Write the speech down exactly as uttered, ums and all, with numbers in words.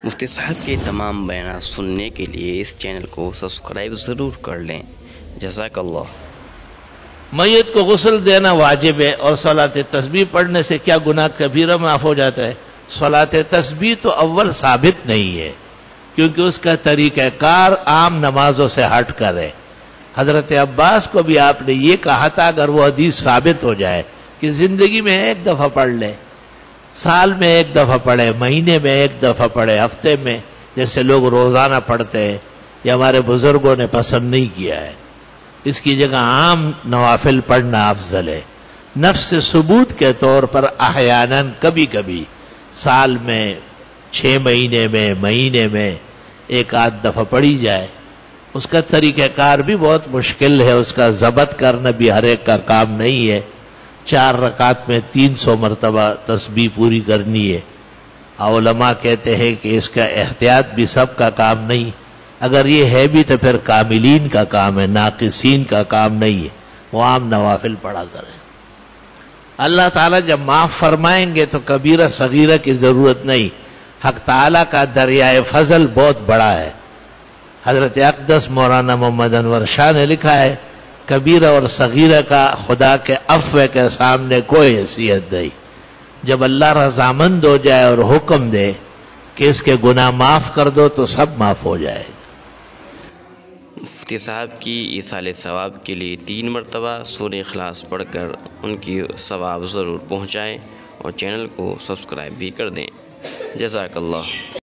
مفتی صاحب کے تمام بیانات سننے کے لیے اس چینل کو سبسکرائب ضرور کر لیں۔ جزاک اللہ۔ میت کو غسل دینا واجب ہے، اور صلاۃ تسبیح پڑھنے سے کیا گناہ کبیرہ معاف ہو جاتا ہے؟ صلاۃ تسبیح تو اول ثابت نہیں ہے، کیونکہ اس کا طریقہ کار عام نمازوں سے ہٹ کر ہے۔ حضرت عباس کو بھی آپ نے یہ کہا تھا اگر وہ حدیث ثابت ہو جائے کہ زندگی میں ایک دفعہ پڑھ لے، سال میں ایک دفعہ پڑھے، مہینے میں ایک دفعہ پڑھے، ہفتے میں جیسے لوگ روزانہ پڑھتے ہیں، یہ ہمارے بزرگوں نے پسند نہیں کیا ہے۔ اس کی جگہ عام نوافل پڑھنا افضل ہے۔ نفس ثبوت کے طور پر احیاناً کبھی کبھی سال میں چھ مہینے میں مہینے میں ایک آدھ دفعہ پڑھی جائے۔ اس کا طریقہ کار بھی بہت مشکل ہے، اس کا ضبط کرنا بھی ہر ایک کا کام نہیں ہے۔ چار رکعت میں تین سو مرتبہ تسبیح پوری کرنی ہے۔ علماء کہتے ہیں کہ اس کا احتیاط بھی سب کا کام نہیں، اگر یہ ہے بھی تو پھر کاملین کا کام ہے، ناقصین کا کام نہیں ہے۔ وہ عام نوافل پڑھا کریں۔ اللہ تعالیٰ جب معاف فرمائیں گے تو کبیرہ صغیرہ کی ضرورت نہیں۔ حق تعالیٰ کا دریائے فضل بہت بڑا ہے۔ حضرت اقدس مولانا محمد انور شاہ نے لکھا ہے، کبیرہ اور صغیرہ کا خدا کے عفو کے سامنے کوئی حیثیت نہیں۔ جب اللہ رضامند ہو جائے اور حکم دے کہ اس کے گناہ معاف کر دو تو سب معاف ہو جائے گا۔ مفتی صاحب کی ایصال ثواب کے لیے تین مرتبہ سورہ اخلاص پڑھ کر ان کی ثواب ضرور پہنچائیں اور چینل کو سبسکرائب بھی کر دیں۔ جزاک اللہ۔